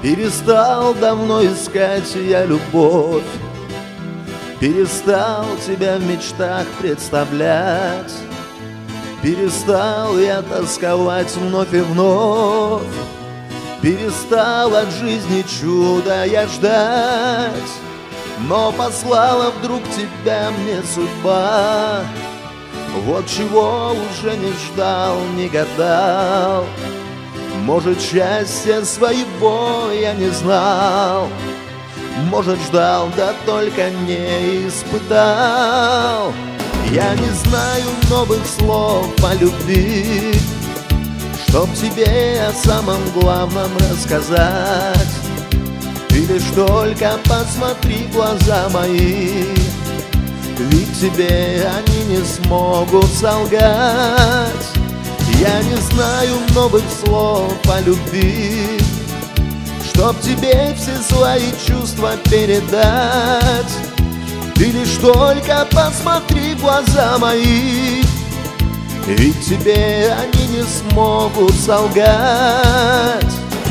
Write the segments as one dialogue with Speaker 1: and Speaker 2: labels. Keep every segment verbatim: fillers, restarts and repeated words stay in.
Speaker 1: Перестал давно искать я любовь, перестал тебя в мечтах представлять, перестал я тосковать вновь и вновь, перестал от жизни чуда я ждать. Но послала вдруг тебя мне судьба, вот чего уже не ждал, не гадал. Может, счастья своего я не знал, может, ждал, да только не испытал. Я не знаю новых слов о любви, чтоб тебе о самом главном рассказать. Ты лишь только посмотри в глаза мои, ведь тебе они не смогут солгать. Я не знаю новых слов о любви, чтоб тебе все свои чувства передать. Ты лишь только посмотри в глаза мои, ведь тебе они не смогут солгать.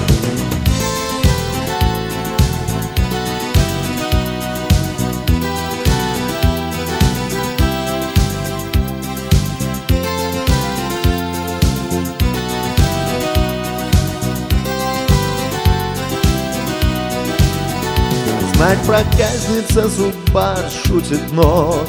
Speaker 1: Знать проказница судьба шутит вновь,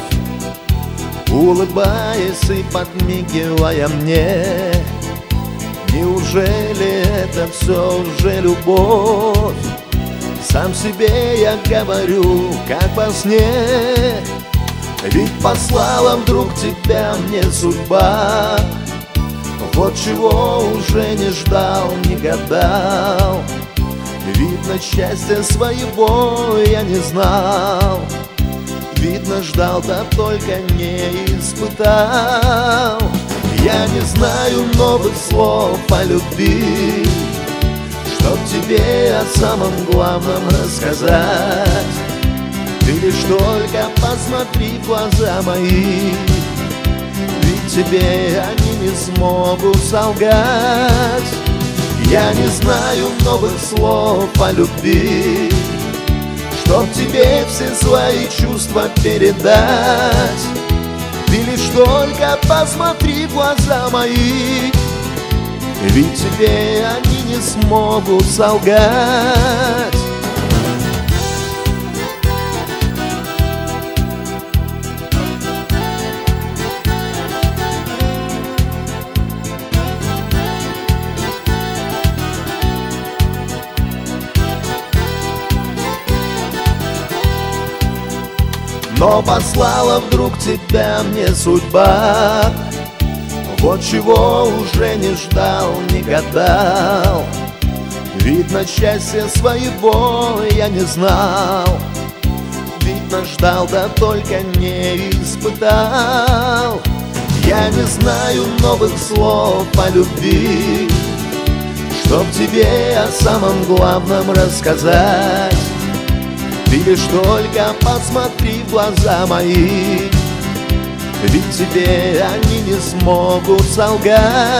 Speaker 1: улыбаясь и подмигивая мне. Неужели это все уже любовь? Сам себе я говорю, как во сне. Ведь послала вдруг тебя мне судьба, вот чего уже не ждал, не гадал. Видно, счастья своего я не знал, видно, ждал, да только не испытал. Я не знаю новых слов о любви, чтоб тебе о самом главном рассказать. Ты лишь только посмотри в глаза мои, ведь тебе они не смогут солгать. Я не знаю новых слов о любви, чтоб тебе все свои чувства передать. Ты лишь только посмотри в глаза мои, ведь тебе они не смогут солгать. Но послала вдруг тебя мне судьба, вот чего уже не ждал, не гадал. Видно, счастья своего я не знал, видно, ждал, да только не испытал. Я не знаю новых слов о любви, чтоб тебе о самом главном рассказать. Ты лишь только посмотри в глаза мои, ведь тебе они не смогут солгать.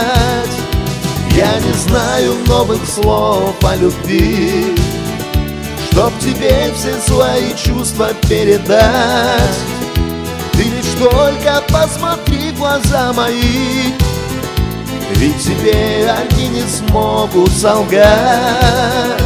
Speaker 1: Я не знаю новых слов о любви, чтоб тебе все свои чувства передать. Ты лишь только посмотри в глаза мои, ведь тебе они не смогут солгать.